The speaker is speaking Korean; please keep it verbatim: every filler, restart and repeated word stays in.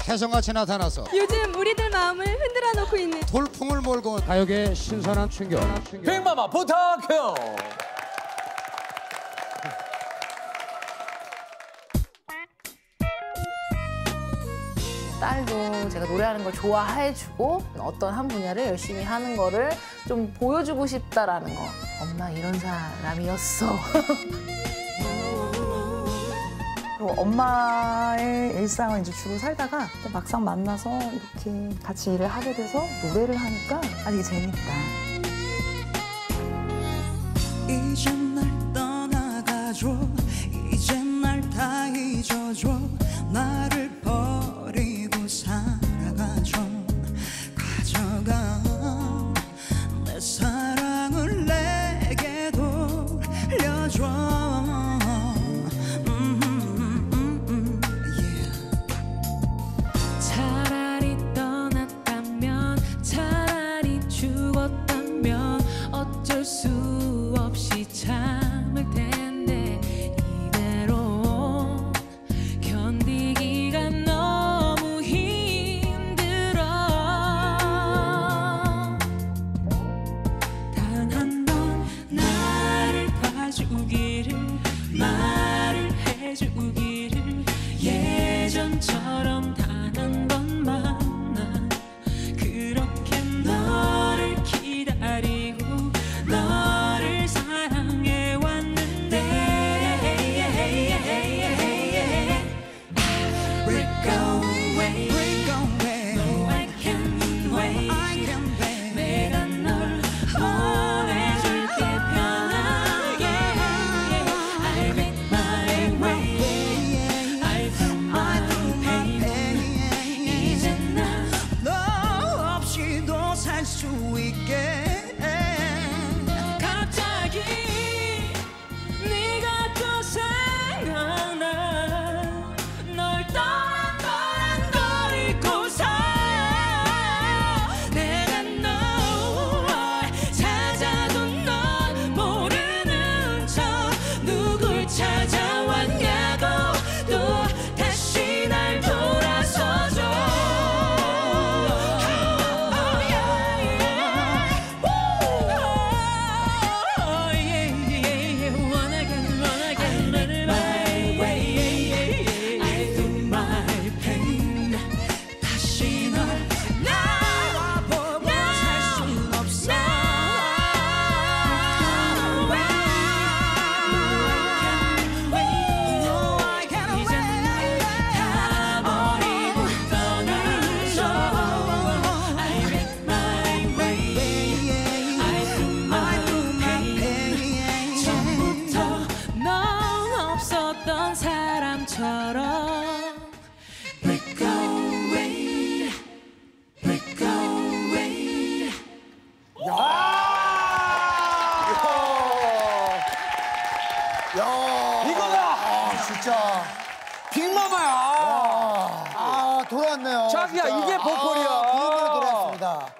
태성같이 나타나서 요즘 우리들 마음을 흔들어 놓고 있는 돌풍을 몰고 온 가요계의 신선한 충격. 빅마마 부탁해요. 딸도 제가 노래하는 걸 좋아해주고 어떤 한 분야를 열심히 하는 거를 좀 보여주고 싶다라는 거. 엄마 이런 사람이었어. 그리고 엄마의 일상을 이제 주로 살다가 막상 만나서 이렇게 같이 일을 하게 돼서 노래를 하니까 아, 이게 재밌다. 이제 날 떠나가줘. 이제 날 다 잊어줘. 나를 버리고 살아가줘. 가져가 내 사랑을 내게 돌려줘. 음, 음, 음, 음, yeah. 차라리 떠났다면 차라리 죽었다면 어쩔 수 없이 참을 텐데 이대로 견디기가 너무 힘들어. 단 한 번 나를 봐주기를 말을 해주기를 예전처럼 단 한 번만 난 그렇게 너를 기다리고 너를 사랑해 왔는데 Break away No I can't wait 내가 널 보내줄게 편하게 I make my way I do my pain 이제 난 너 없이도 살 수 있게. 갑자기 네가 또 생각나 널 떠난 떠난거리고서 내가 널 찾아도 넌 모르는 척 누굴 찾아왔냐고 또 다시 날 돌아서줘. 없었던 사람처럼 Break away, break away. 야, 이거다. 아, 진짜. 빅마마야. 아, 돌아왔네요. 자기야, 진짜. 이게 보컬이야. 아, 그 노래 돌아왔습니다.